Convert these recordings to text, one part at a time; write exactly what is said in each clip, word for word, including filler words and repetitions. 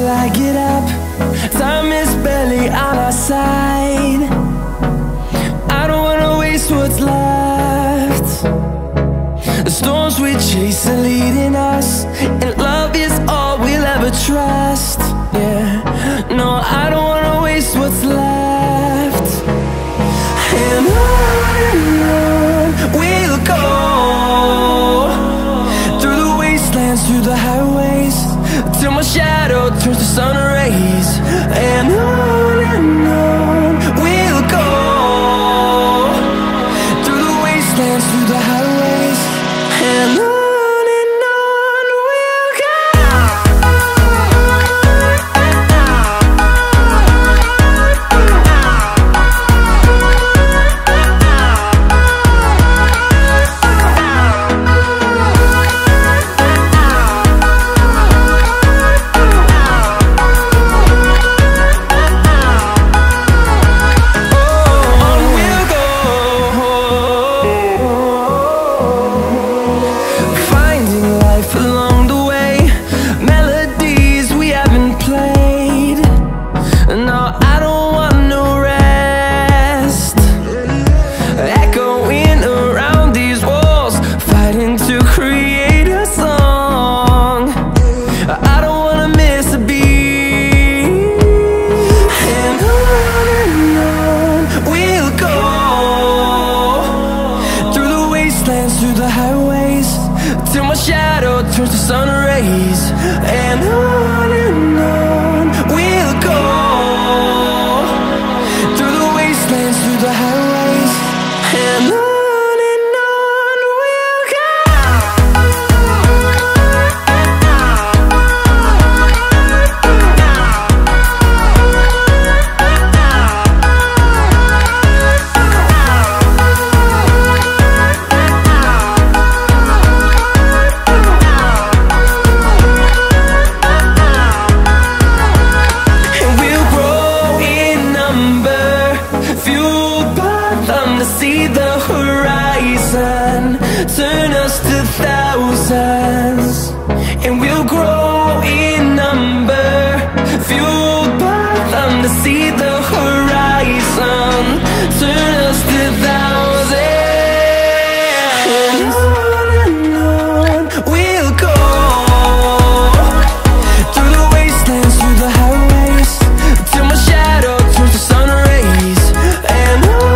till I get up. Time is barely on our side. I don't wanna waste what's left. The storms we chase are leading us, and love is all we'll ever trust. Yeah, no, I don't wanna waste what's left. And on and on we'll go, through the wastelands, through the highways, till my shadow turns to sun rays. And on and on we'll go, through the wastelands, through the highways, and on. Through the highways, till my shadow turns to sun rays. And on and on we'll go, through the wastelands, through the highways, and on. See the horizon turn us to thousands, and we'll grow in number, fueled by them. To see the horizon turn us to thousands, and on and on we'll go, through the wastelands, through the highways, till my shadow turns to sun rays. And on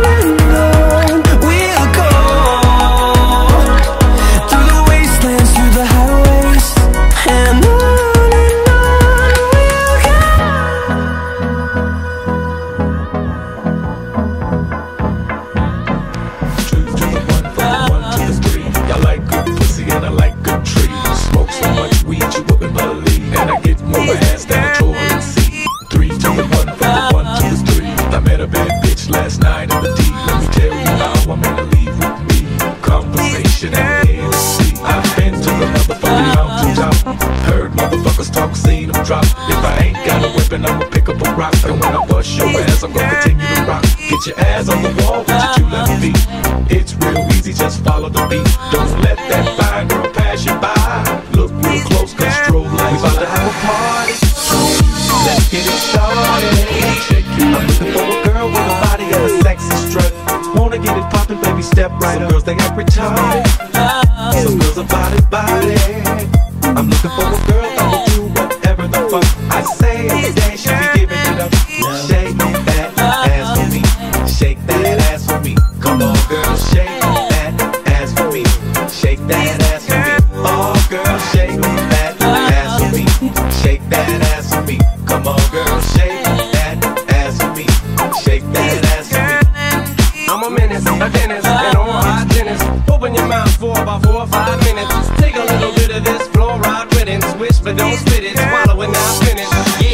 last night in the D, let me tell you how I'm gonna leave with me. Conversation and N C. I've been to the motherfucking mountaintop, heard motherfuckers talk, seen them drop. If I ain't got a weapon, I'ma pick up a rock, and when I bust your ass, I'm gonna continue to rock. Get your ass on the wall with your two left feet. It's real easy, just follow the beat. Don't let that fine girl pass you by. Look real close, cause strobe lights. We about to have a party, let's get it started. I'm looking for a girl with a body and a sexy strut. Wanna get it poppin', baby, step right up. Some girls, they act retarded. Some girls are body, body. I'm looking for a girl that will do whatever the fuck I say. Every day she be giving it up. Shake that ass for me. Shake that ass for me. Come on, girl, shake that ass for me. Shake that ass for me. Oh, girl, shake that ass for me. Shake that ass for me. Come on, girl, shake that ass for me. Shake that ass for me. I'm a menace, a dentist, and all hot tennis. Open your mouth for about four or five minutes. Take a little bit of this fluoride with it. Switch, but don't spit it. Swallow it, now finish.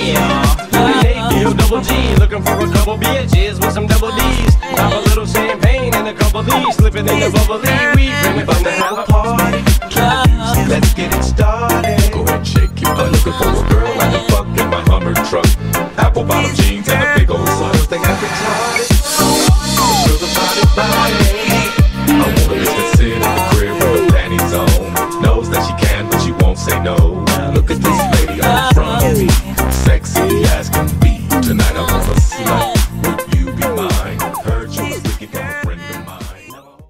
Yeah. Nate Deal, double G, looking for a couple bitches with some double D's. Pop a little champagne and a couple D's, slipping in the bubbly weed. We're about to have a party. Let's get it started. Go ahead, shake it. I'm looking for a girl like the fuck in my Hummer truck. Apple bottom jeans and a big old slut. They got retarded. Girls are body, body. I want a bitch that sit in the crib with her panties on. Knows that she can, but she won't say no. Look at this lady on the front of me. night. I'm